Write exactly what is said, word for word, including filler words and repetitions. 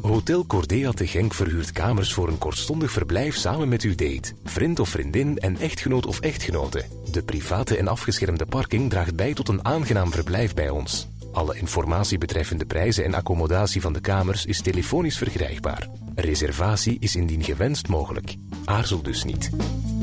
Hotel Cordea te Genk verhuurt kamers voor een kortstondig verblijf samen met uw date, vriend of vriendin en echtgenoot of echtgenote. De private en afgeschermde parking draagt bij tot een aangenaam verblijf bij ons. Alle informatie betreffende prijzen en accommodatie van de kamers is telefonisch verkrijgbaar. Reservatie is indien gewenst mogelijk. Aarzel dus niet.